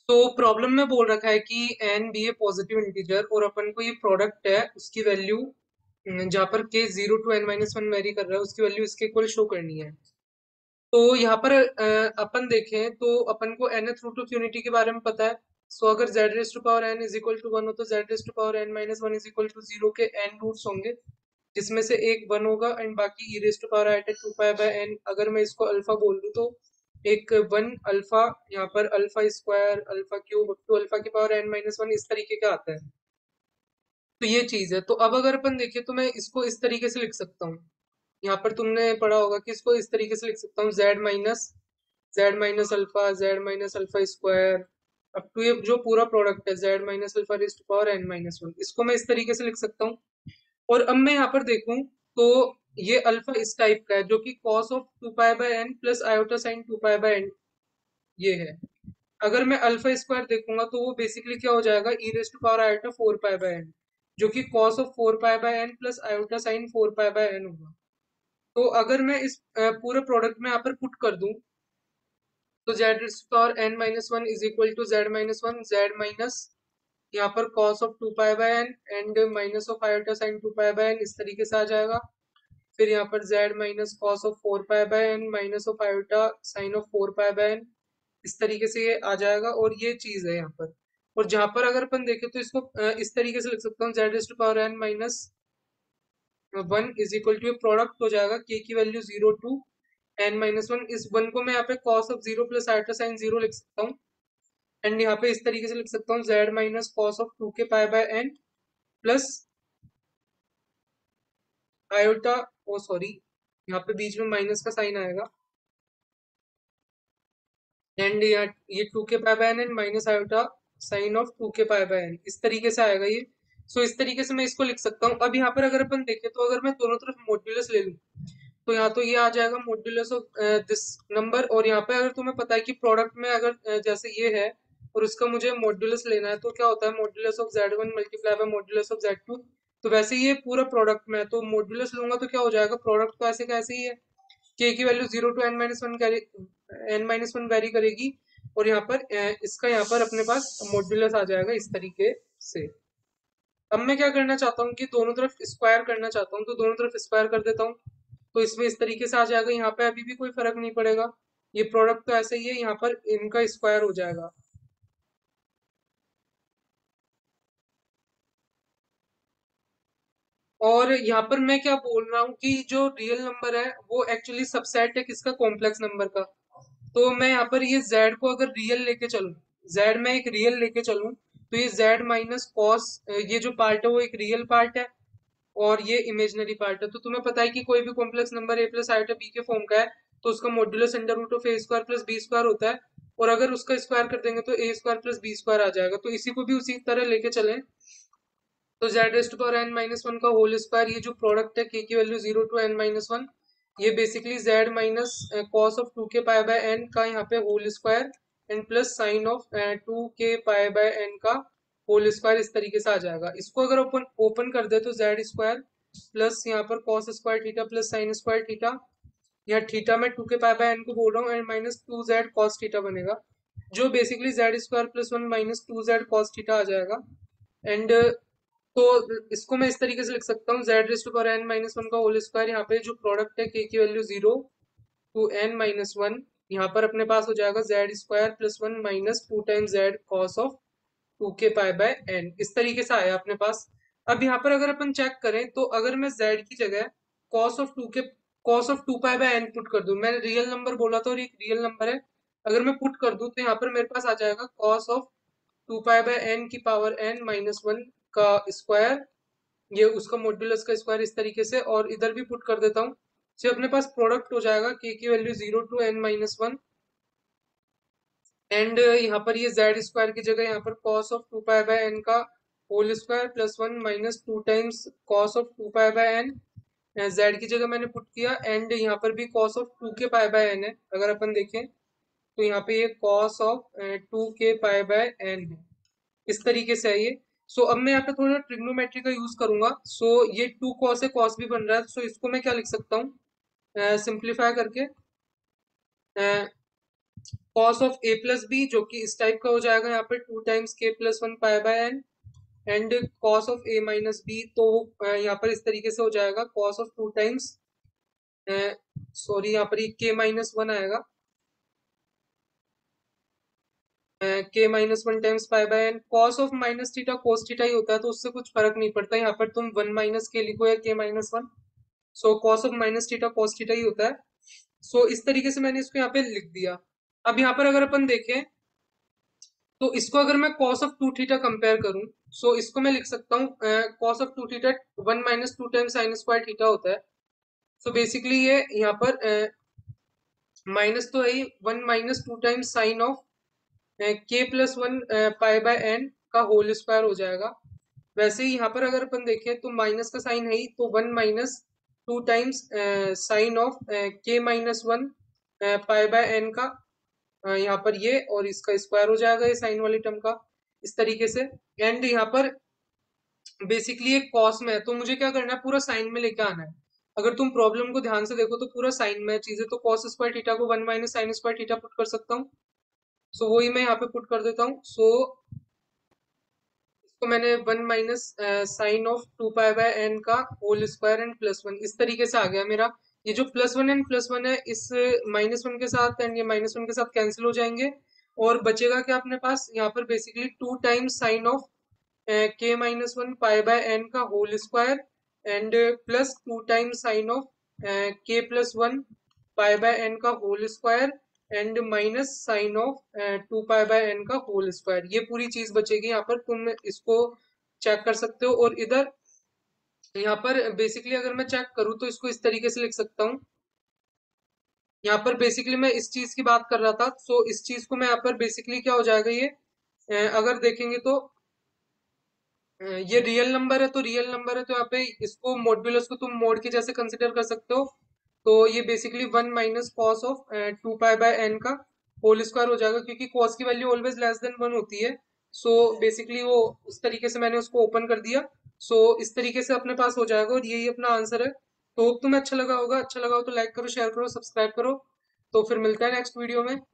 तो प्रॉब्लम में बोल रखा है कि n be a positive integer और अपन को ये प्रोडक्ट है उसकी वैल्यू जहाँ पर के 0 to n-1 वेरी कर रहा है उसकी वैल्यू इसके इक्वल शो करनी है। तो यहाँ पर अपन देखें तो अपन को nth रूट ऑफ यूनिटी के बारे में पता है। सो अगर z raise to power n is equal to 1 हो तो z raise to power n-1 is equal to 0 के n रूट्स होंगे, जिसमें से एक 1 होगा एंड बाकी e रेज टू पावर आइट 2 पाई बाय n। अगर मैं इसको अल्फा बोल दूं तो एक 1 अल्फा, यहाँ पर alpha square alpha cube up to alpha की पावर n-1 इस तरीके का आता है। तो ये चीज है। तो अब अगर अपन देखें तो मैं इसको इस तरीके से लिख सकता हूँ। यहाँ पर तुमने पढ़ा होगा कि इसको इस तरीके से लिख सकता हूँ z minus alpha square up to ये जो पूरा प्रोडक्ट है z minus alpha raise to power n-1, इसको मैं इस तरीके से लिख सकता हूँ। और अब मैं यहाँ पर देखूं तो ये अल्फा इस टाइप का है जो कि cos of 2 pi by n plus iota sine 2 pi by n ये है। अगर मैं अल्फा स्क्वायर देखूंगा तो वो बेसिकली क्या हो जाएगा e raise to power iota 4 pi by n, जो कि cos of 4 pi by n plus iota sine 4 pi by n होगा। तो अगर मैं इस पूरे प्रोडक्ट में यहाँ पर पुट कर दूं तो z raise to power n-1 is equal to z-1 z minus यहाँ पर cos of 2 pi by n and minus of iota sine 2 pi by n इस तरीके से आ जाएगा। फिर यहाँ पर z minus cos of 4 pi by n minus of iota sine of 4 pi by n इस तरीके से ये आ जाएगा और ये चीज है यहाँ पर। और जहां पर अगर अपन देखें तो इसको इस तरीके से लिख सकता हूँ z raise to power n-1 is equal to product हो जाएगा के की वैल्यू 0 to n-1। इस वन को मैं यहाँ पे cos of 0 plus iota sine 0 लिख सकता हूँ एंड यहाँ पे इस तरीके से लिख सकता हूँ z minus cos of 2 k pi by n plus iota, oh sorry यहाँ पे बीच में माइनस का साइन आएगा एंड ये 2 k pi by n and minus iota sine of 2 k pi by n इस तरीके से आएगा ये। सो इस तरीके से मैं इसको लिख सकता हूँ। अब यहाँ पर अगर अपन देखें तो अगर मैं दोनों तरफ मॉड्यूलस ले लूँ तो यहाँ तो ये आ जाएगा मॉड्यूलस ऑफ दिस नंबर। और यहाँ पे अगर तुम्हें पता है कि प्रोडक्ट में अगर जैसे ये है और उसका मुझे मॉड्यूलस लेना है तो क्या होता है modulus of z1 multiply by modulus of z2। तो वैसे ये पूरा प्रोडक्ट में है तो मॉड्यूलस लूंगा तो क्या हो जाएगा प्रोडक्ट तो ऐसे का ऐसे ही है। के की value 0 to n-1 n-1 very करेगी और यहाँ पर इसका यहाँ पर अपने पास मॉड्यूलस आ जाएगा इस तरीके से। अब मैं क्या करना चाहता हूँ कि दोनों तरफ स्क्वायर करना चाहता हूँ तो दोनों तरफ स्क्वायर कर देता हूँ। तो इसमें इस तरीके से आ जाएगा, यहाँ पे अभी भी कोई फर्क नहीं पड़ेगा, ये प्रोडक्ट तो ऐसे ही है, यहाँ पर इनका स्क्वायर हो जाएगा। और यहाँ पर मैं क्या बोल रहा हूँ कि जो रियल नंबर है वो एक्चुअली सबसेट है किसका कॉम्प्लेक्स नंबर का। तो मैं यहाँ पर ये z को अगर रियल लेके चलूँ, z में एक रियल लेके चलूँ तो ये z माइनस कॉस ये जो पार्ट है वो एक रियल पार्ट है और ये इमेजिनरी पार्ट है। तो तुम्हें पता है कि कोई भी complex number a plus iota b के फॉर्म का है तो उसका modulus under root of a square plus b square होता है। और अगर उसका स्क्वायर कर देंगे तो a square plus b square आ जाएगा। तो इसी को भी उसी तरह लेके चलें तो z raise to power n-1 का होल स्क्वायर ये जो प्रोडक्ट है के की वैल्यू 0 to n-1 ये basically z minus cos of 2 k pi by n का यहाँ पे whole square and plus sine of 2 k pi by n का होल स्क्वायर इस तरीके से आ जाएगा। इसको अगर ओपन ओपन कर दे तो जेड स्क्वायर प्लस यहाँ पर cos square theta plus sine square theta, यहाँ थीटा में 2 के पाई बाय n को बोल रहा हूँ and minus 2z cos theta बनेगा जो basically z square plus 1 minus 2z cos theta आ जाएगा। एंड तो इसको मैं इस तरीके से लिख सकता हूँ z raise to power n-1 का होल स्क्वायर, यहाँ पे जो प्रोडक्ट है के की वैल्यू 0 to n-1 यहाँ पर अपने पास हो जाएगा z square plus 1 minus 2 times z cos of 2 k pi by n इस तरीके से आया अपने पास। अब यहाँ पर अगर अपन चेक करें तो अगर मैं z की जगह cos of 2 pi by n put कर दूं, मैंने रियल नंबर बोला था और एक रियल नंबर है, अगर मैं पुट कर दूं तो यहाँ पर मेरे पास आ जाएगा cos of 2 pi by n की पावर n-1 का स्क्वायर, ये उसका मॉड्यूलस का स्क्वायर इस तरीके से। और इधर भी पुट कर देता हूँ तो अपने पास प्रोडक्ट हो जाएगा के की वैल्यू 0 to n-1 एंड यहाँ पर ये जेड स्क्वायर की जगह यहाँ पर cos of 2 pi by n का whole square plus 1 minus 2 times cos of 2 pi by n z की जगह मैंने पुट किया एंड यहाँ पर भी cos of 2 k pi by n है। अगर अपन देखें तो यहाँ पे ये cos of 2 k pi by n है इस तरीके से है ये। सो अब मैं यहाँ पे थोड़ा ट्रिग्नोमेट्री का यूज करूंगा। सो ये 2 कॉस है, कॉस भी बन रहा है, सो इसको मैं क्या लिख सकता हूँ सिंप्लीफाई करके cos of a plus b जो कि इस टाइप का हो जाएगा यहाँ पर 2 times k plus 1 pi by n, and cos of a minus b तो यहाँ पर इस तरीके से हो जाएगा कॉस ऑफ 2 टाइम्स, सॉरी यहाँ पर ये के माइनस वन आएगा, k minus one times pi by n. Cos of minus theta cos theta ही होता है तो उससे कुछ फर्क नहीं पड़ता, यहाँ पर तुम वन माइनस के लिखो या k minus one, so cos of minus theta cos theta ही होता है। सो इस तरीके से मैंने इसको यहाँ पे लिख दिया। अब यहाँ पर अगर अपन देखें तो इसको अगर मैं cos of two theta compare करूं, सो इसको मैं लिख सकता हूँ cos of two theta one minus two times sine square theta होता है। सो बेसिकली ये यहाँ पर माइनस तो है ही, one minus two times sine of k plus one pi by n का होल स्क्वायर हो जाएगा। वैसे ही यहाँ पर अगर अपन देखें तो माइनस का साइन है ही, तो one minus two times sine of k minus one pi by n का यहाँ पर ये और इसका स्क्वायर हो जाएगा ये साइन वाली टर्म का, इस तरीके से। एंड यहाँ पर बेसिकली एक कॉस में है तो मुझे क्या करना है, पूरा साइन में लेके आना है। अगर तुम प्रॉब्लम को ध्यान से देखो तो पूरा साइन में चीजें, तो कॉस स्क्वायर थीटा को one minus sine square theta put कर सकता हूँ। सो वही मैं यहाँ पे पुट कर देता हूँ। सो इसको मैंने one minus sine of two pi by n का whole square and plus one, इस तरीके से आ गया मेरा। ये जो plus one and plus one है इस माइनस वन के साथ एंड ये माइनस वन के साथ कैंसिल हो जाएंगे, और बचेगा क्या अपने पास यहाँ पर basically two times sine of k minus one pi by n का whole square and plus two times sine of k plus one pi by n का whole square and minus sine of two pi by n का whole square. ये पूरी चीज बचेगी यहाँ पर, तुम इसको चेक कर सकते हो। और इधर यहाँ पर बेसिकली अगर मैं चेक करूँ तो इसको इस तरीके से लिख सकता हूँ। यहाँ पर बेसिकली मैं इस चीज की बात कर रहा था, सो इस चीज को मैं यहाँ पर बेसिकली क्या हो जाएगा ये अगर देखेंगे तो ये रियल नंबर है, तो रियल नंबर है तो यहाँ पे इसको मॉड्यूलस को तुम मोड के जैसे कंसिडर कर सकते हो। तो ये basically one minus cos of two pi by n का होल स्क्वायर हो जाएगा, क्योंकि कॉस की value always less than one होती है। सो बेसिकली वो उस तरीके से मैंने उसको ओपन कर दिया। सो इस तरीके से अपने पास हो जाएगा और यही अपना आंसर है। तो होप तुम्हें अच्छा लगा होगा, अच्छा लगा हो तो लाइक करो, शेयर करो, सब्सक्राइब करो। तो फिर मिलता है नेक्स्ट वीडियो में।